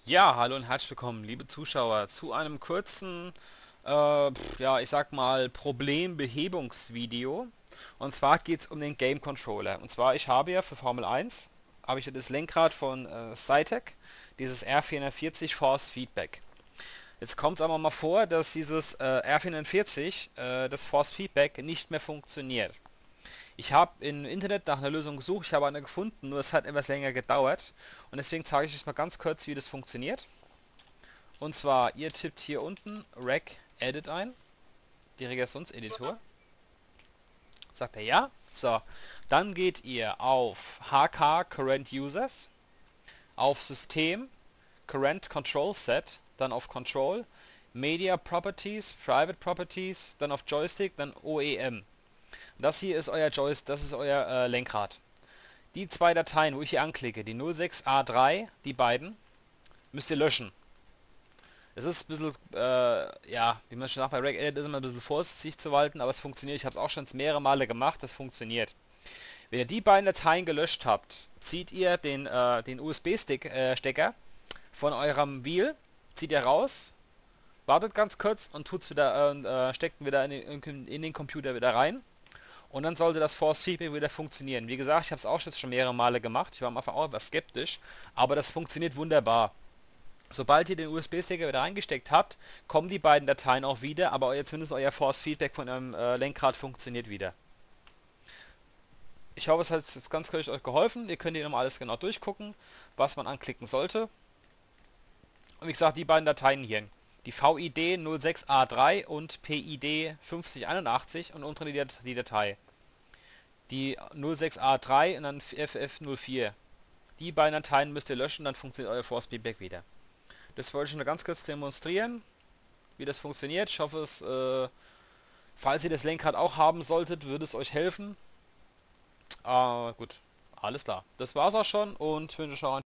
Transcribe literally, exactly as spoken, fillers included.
Ja, hallo und herzlich willkommen, liebe Zuschauer, zu einem kurzen, äh, pf, ja, ich sag mal, Problembehebungsvideo. Und zwar geht es um den Game Controller. Und zwar, ich habe ja für Formel eins, habe ich ja das Lenkrad von äh, Cytec, dieses R vierhundertvierzig Force Feedback. Jetzt kommt es aber mal vor, dass dieses äh, R vierhundertvierzig, äh, das Force Feedback, nicht mehr funktioniert. Ich habe im Internet nach einer Lösung gesucht, ich habe eine gefunden, nur es hat etwas länger gedauert. Und deswegen zeige ich euch mal ganz kurz, wie das funktioniert. Und zwar, ihr tippt hier unten Rec Edit ein, die Regressionseditor. Sagt er ja. So, dann geht ihr auf H K Current Users, auf System, Current Control Set, dann auf Control, Media Properties, Private Properties, dann auf Joystick, dann O E M. Das hier ist euer Joystick, das ist euer äh, Lenkrad. Die zwei Dateien, wo ich hier anklicke, die null sechs A drei, die beiden, müsst ihr löschen. Es ist ein bisschen, äh, ja, wie man schon sagt, bei Regedit ist immer ein bisschen vorsichtig zu walten, aber es funktioniert. Ich habe es auch schon mehrere Male gemacht, das funktioniert. Wenn ihr die beiden Dateien gelöscht habt, zieht ihr den, äh, den U S B-Stick-Stecker äh, von eurem Wheel, zieht ihr raus, wartet ganz kurz und tut's wieder, äh, steckt ihn wieder in den, in den Computer wieder rein. Und dann sollte das Force Feedback wieder funktionieren. Wie gesagt, ich habe es auch jetzt schon mehrere Male gemacht. Ich war am Anfang auch etwas skeptisch, aber das funktioniert wunderbar. Sobald ihr den U S B-Stecker wieder reingesteckt habt, kommen die beiden Dateien auch wieder, aber euer, zumindest euer Force Feedback von eurem äh, Lenkrad funktioniert wieder. Ich hoffe, es hat jetzt ganz kurz euch geholfen. Ihr könnt hier nochmal alles genau durchgucken, was man anklicken sollte. Und wie gesagt, die beiden Dateien hier. Die V I D null sechs A drei und P I D fünfzig einundachtzig und unten die, die Datei. Die null sechs A drei und dann F F null vier. Die beiden Dateien müsst ihr löschen, dann funktioniert euer Force Feedback wieder. Das wollte ich nur ganz kurz demonstrieren, wie das funktioniert. Ich hoffe, es, äh, falls ihr das Lenkrad auch haben solltet, würde es euch helfen. Äh, gut, alles klar. Das war's auch schon und ich wünsche euch noch einen